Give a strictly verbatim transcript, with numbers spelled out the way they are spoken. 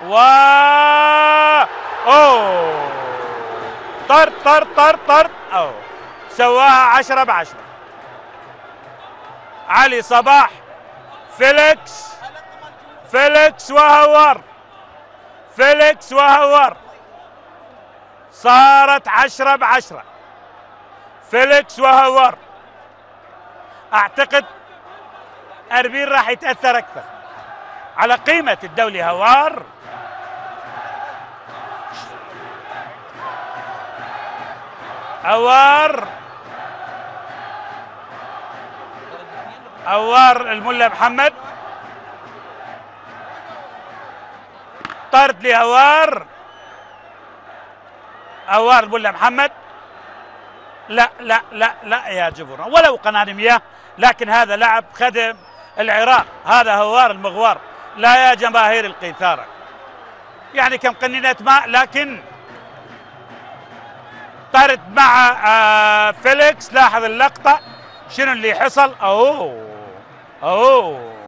و اوه طرد طرد طرد طرد اوه سواها عشرة بعشرة. علي صباح، فيليكس فيليكس وهور، فيليكس وهور، صارت عشرة بعشرة. فيليكس وهور، اعتقد اربيل راح يتاثر اكثر على قيمه الدولي. هوار هوار هوار الملا محمد، طرد لهوار. هوار الملا محمد، لا لا لا لا يا جبر، ولو قناة مياه لكن هذا لعب خدم العراق. هذا هوار المغوار. لا يا جماهير القيثارة، يعني كم قنينة ماء لكن طرد مع آه فيليكس. لاحظ اللقطة شنو اللي حصل. اوه اوه